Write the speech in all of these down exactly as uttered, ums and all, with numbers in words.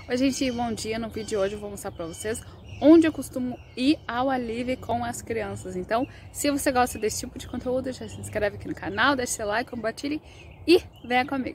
Oi gente, bom dia. No vídeo de hoje eu vou mostrar pra vocês onde eu costumo ir ao Alive com as crianças. Então, se você gosta desse tipo de conteúdo, já se inscreve aqui no canal, deixa seu like, compartilhe e venha comigo.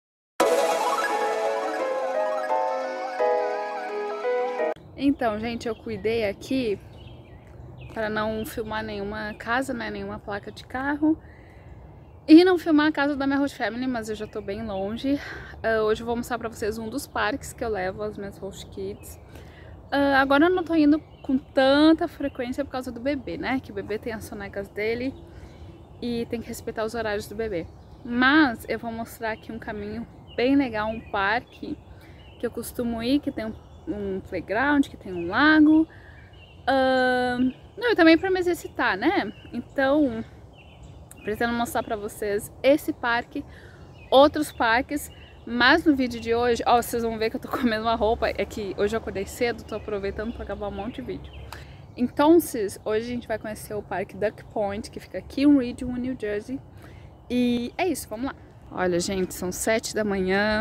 Então, gente, eu cuidei aqui para não filmar nenhuma casa, né, nenhuma placa de carro. E não filmar a casa da minha host family, mas eu já tô bem longe. Uh, hoje eu vou mostrar pra vocês um dos parques que eu levo as minhas host kids. Uh, agora eu não tô indo com tanta frequência por causa do bebê, né? Que o bebê tem as sonecas dele e tem que respeitar os horários do bebê. Mas eu vou mostrar aqui um caminho bem legal, um parque que eu costumo ir, que tem um, um playground, que tem um lago. Uh, não, e também pra me exercitar, né? Então... pretendo mostrar pra vocês esse parque, outros parques, mas no vídeo de hoje, ó, vocês vão ver que eu tô com a mesma roupa, é que hoje eu acordei cedo, tô aproveitando pra gravar um monte de vídeo. Então, hoje a gente vai conhecer o parque Duck Point, que fica aqui em Ridgewood, New Jersey, e é isso, vamos lá. Olha, gente, são sete da manhã,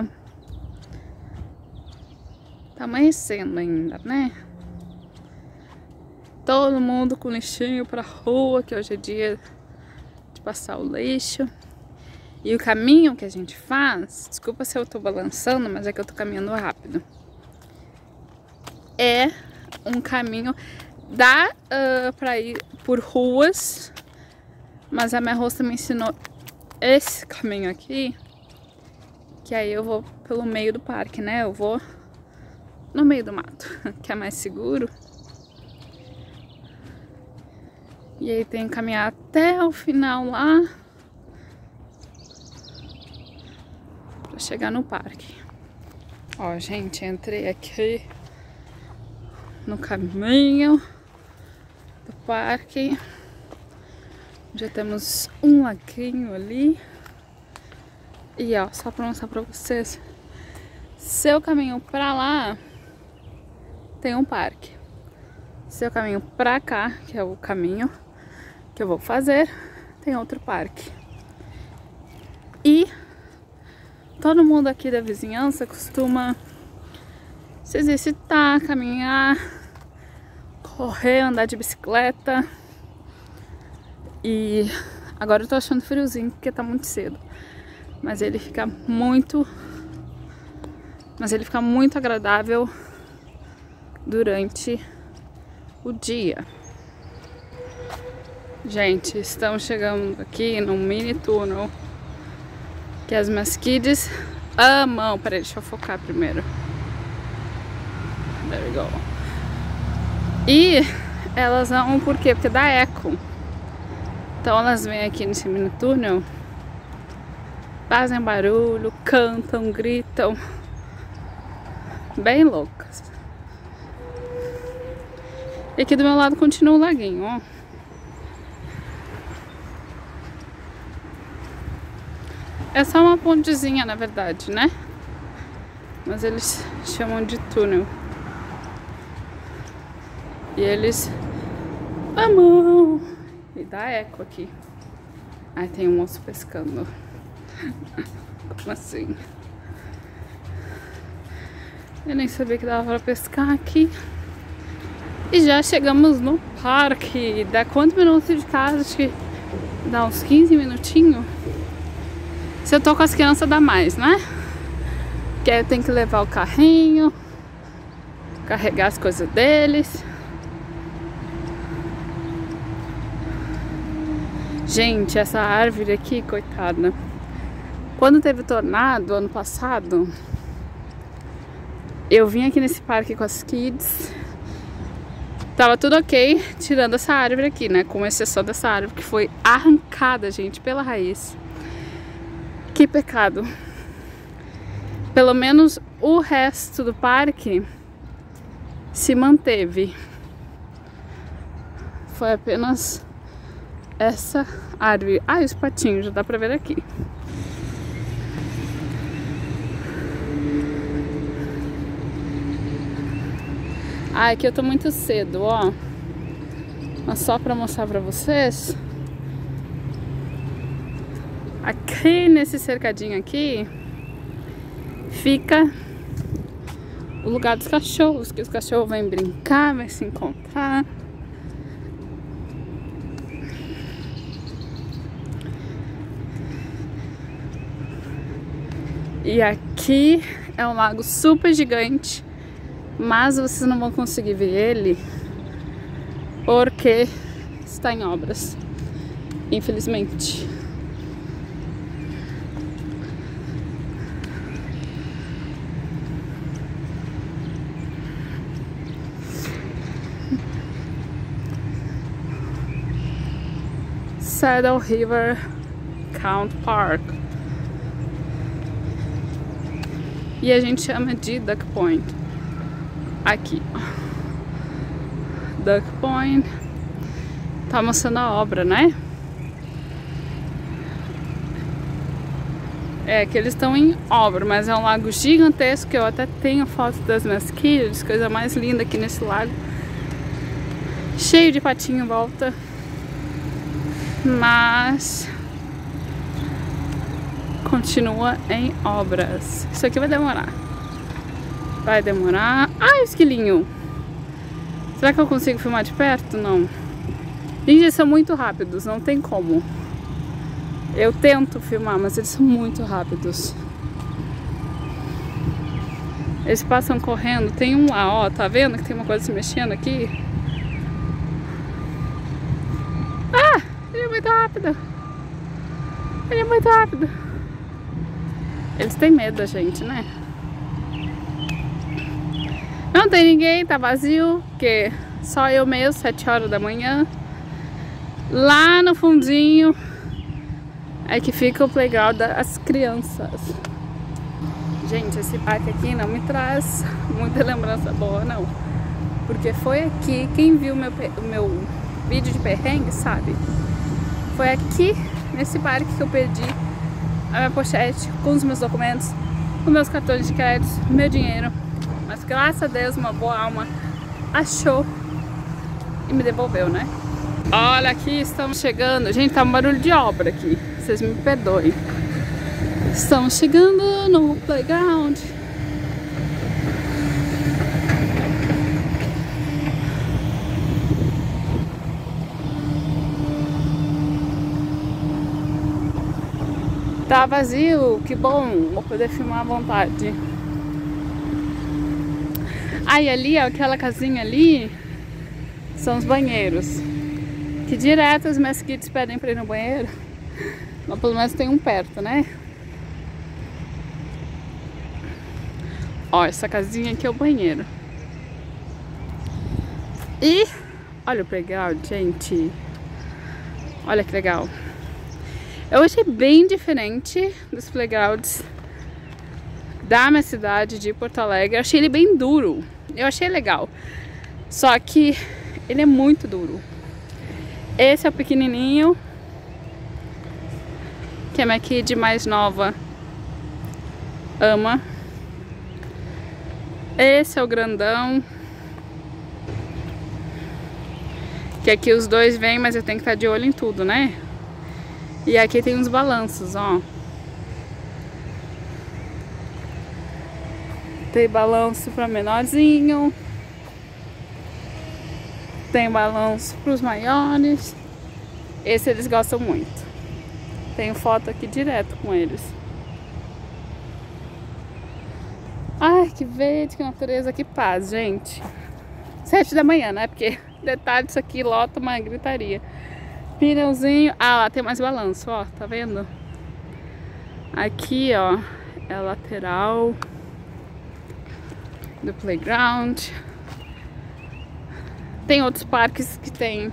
tá amanhecendo ainda, né? Todo mundo com lixinho pra rua, que hoje é dia passar o lixo. E o caminho que a gente faz, desculpa se eu tô balançando, mas é que eu tô caminhando rápido, é um caminho, dá uh, pra ir por ruas, mas a minha host me ensinou esse caminho aqui, que aí eu vou pelo meio do parque, né, eu vou no meio do mato, que é mais seguro. E aí tem que caminhar até o final lá pra chegar no parque. Ó, gente, entrei aqui no caminho do parque. Já temos um laguinho ali. E ó, só pra mostrar pra vocês, seu caminho pra lá tem um parque. Seu caminho pra cá, que é o caminho que eu vou fazer, tem outro parque. E todo mundo aqui da vizinhança costuma se exercitar, caminhar, correr, andar de bicicleta. E agora eu tô achando friozinho porque tá muito cedo, mas ele fica muito mas ele fica muito agradável durante o dia. Gente, estamos chegando aqui num mini túnel que as minhas kids amam. Peraí, deixa eu focar primeiro. There we go. E elas amam por quê? Porque dá eco. Então elas vêm aqui nesse mini túnel, fazem barulho, cantam, gritam, bem loucas. E aqui do meu lado continua o laguinho, ó. É só uma pontezinha, na verdade, né? Mas eles chamam de túnel. E eles amam. E dá eco aqui. Ai, tem um moço pescando. Como assim? Eu nem sabia que dava pra pescar aqui. E já chegamos no parque. Dá quantos minutos de casa? Acho que dá uns quinze minutinhos. Se eu tô com as crianças dá mais, né? Porque aí eu tenho que levar o carrinho, carregar as coisas deles. Gente, essa árvore aqui, coitada. Quando teve tornado ano passado, eu vim aqui nesse parque com as kids. Tava tudo ok, tirando essa árvore aqui, né? Com exceção dessa árvore que foi arrancada, gente, pela raiz. Que pecado. Pelo menos o resto do parque se manteve. Foi apenas essa árvore. Ah, os patinhos, já dá pra ver aqui. Ah, aqui eu tô muito cedo, ó. Mas só pra mostrar pra vocês. Aqui nesse cercadinho aqui fica o lugar dos cachorros, que os cachorros vêm brincar, vêm se encontrar. E aqui é um lago super gigante, mas vocês não vão conseguir ver ele porque está em obras, infelizmente. Saddle River Count Park. E a gente chama de Duck Point. Aqui, Duck Point. Tá mostrando a obra, né? É que eles estão em obra, mas é um lago gigantesco. Eu até tenho fotos das minhas kids, coisa mais linda aqui nesse lago. Cheio de patinho em volta. Mas continua em obras. Isso aqui vai demorar. Vai demorar. Ai, o esquilinho! Será que eu consigo filmar de perto? Não. Gente, eles são muito rápidos, não tem como. Eu tento filmar, mas eles são muito rápidos. Eles passam correndo. Tem um lá, ó, tá vendo que tem uma coisa se mexendo aqui? Ah! Ele é muito rápido. Ele é muito rápido. Eles têm medo da gente, né? Não tem ninguém, tá vazio, porque só eu mesmo, sete horas da manhã. Lá no fundinho é que fica o playground das crianças. Gente, esse parque aqui não me traz muita lembrança boa, não. Porque foi aqui, quem viu meu, o meu vídeo de perrengue, sabe? Foi aqui, nesse parque, que eu perdi a minha pochete com os meus documentos, com meus cartões de crédito, meu dinheiro. Mas graças a Deus, uma boa alma achou e me devolveu, né? Olha, aqui estamos chegando. Gente, tá um barulho de obra aqui, vocês me perdoem. Estamos chegando no playground. Tá vazio, que bom, vou poder filmar à vontade. Aí ali, ó, aquela casinha ali, são os banheiros. Que direto as minhas kids pedem pra ir no banheiro. Mas pelo menos tem um perto, né? Ó, essa casinha aqui é o banheiro. E olha o playground, gente. Olha que legal. Eu achei bem diferente dos playgrounds da minha cidade, de Porto Alegre. Eu achei ele bem duro. Eu achei legal. Só que ele é muito duro. Esse é o pequenininho, que a minha kid mais nova ama. Esse é o grandão, que aqui os dois vêm, mas eu tenho que estar de olho em tudo, né? E aqui tem uns balanços, ó. Tem balanço para menorzinho. Tem balanço para os maiores. Esse eles gostam muito. Tenho foto aqui direto com eles. Ai, que verde, que natureza, que paz, gente. Sete da manhã, né? Porque detalhe, isso aqui lota uma gritaria. Pneuzinho. Ah, lá tem mais balanço, ó. Tá vendo? Aqui, ó, é a lateral do playground. Tem outros parques que tem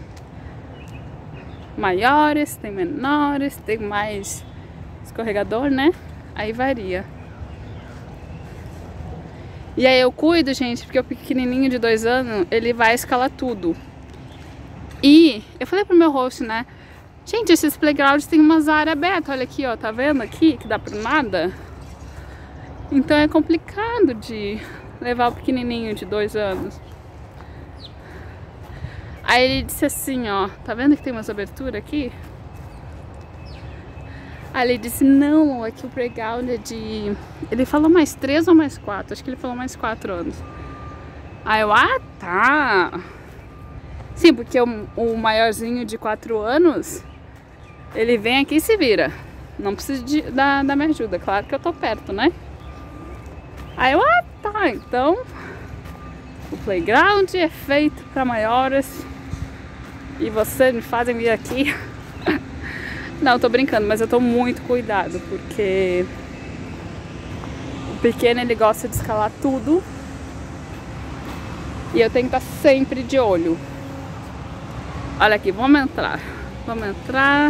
maiores, tem menores, tem mais escorregador, né? Aí varia. E aí eu cuido, gente, porque o pequenininho de dois anos, ele vai escalar tudo. E eu falei pro meu host, né? Gente, esses playgrounds tem umas áreas abertas. Olha aqui, ó, tá vendo aqui que dá pra nada? Então é complicado de levar o pequenininho de dois anos. Aí ele disse assim, ó, tá vendo que tem umas aberturas aqui? Aí ele disse, não, aqui o playground é de... Ele falou mais três ou mais quatro? Acho que ele falou mais quatro anos. Aí eu, ah, tá. Sim, porque o, o maiorzinho de quatro anos, ele vem aqui e se vira. Não precisa de, da, da minha ajuda. Claro que eu tô perto, né? Aí eu, ah, tá. Então, o playground é feito para maiores. E vocês me fazem vir aqui. Não, tô brincando, mas eu tô muito cuidado, porque o pequeno, ele gosta de escalar tudo e eu tenho que estar sempre de olho. Olha aqui, vamos entrar. Vamos entrar.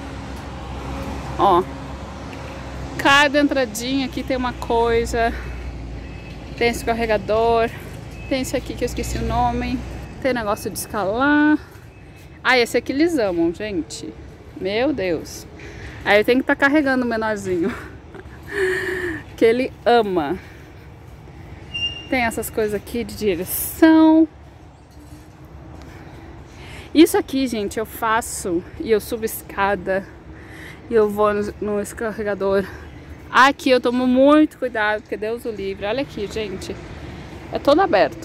Ó, cada entradinha aqui tem uma coisa. Tem esse escorregador, tem esse aqui que eu esqueci o nome. Tem negócio de escalar. Ah, esse aqui eles amam, gente. Meu Deus. Aí eu tenho que estar carregando o menorzinho. Que ele ama. Tem essas coisas aqui de direção. Isso aqui, gente, eu faço e eu subo escada e eu vou no, no escorregador. Aqui eu tomo muito cuidado, porque Deus o livre. Olha aqui, gente. É todo aberto.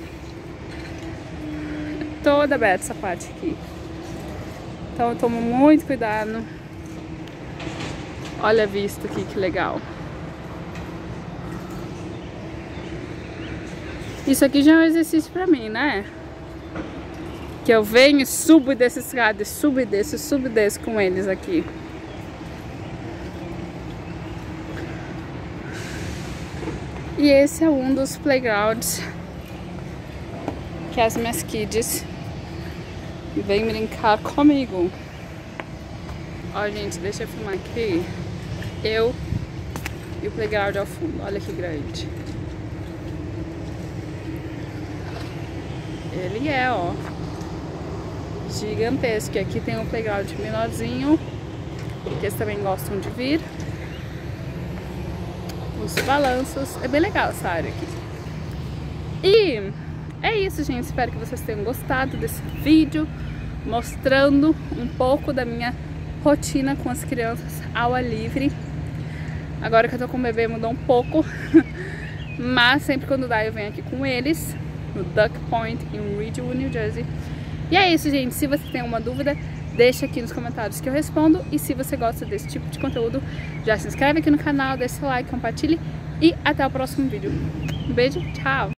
É toda aberta essa parte aqui. Então eu tomo muito cuidado. Olha a vista aqui, que legal. Isso aqui já é um exercício pra mim, né? Que eu venho e subo e desço escada, subo e desço, subo e desço com eles aqui. E esse é um dos playgrounds que as minhas kids vem brincar comigo. Ó, gente, deixa eu filmar aqui. Eu e o playground ao fundo. Olha que grande. Ele é, ó, gigantesco. E aqui tem um playground menorzinho, que eles também gostam de vir. Os balanços. É bem legal essa área aqui. E é isso, gente. Espero que vocês tenham gostado desse vídeo mostrando um pouco da minha rotina com as crianças ao ar livre. Agora que eu tô com o bebê mudou um pouco, mas sempre quando dá eu venho aqui com eles no Duck Point em Ridgewood, New Jersey. E é isso, gente. Se você tem alguma dúvida, deixa aqui nos comentários que eu respondo. E se você gosta desse tipo de conteúdo, já se inscreve aqui no canal, deixa seu like, compartilhe e até o próximo vídeo. Um beijo, tchau!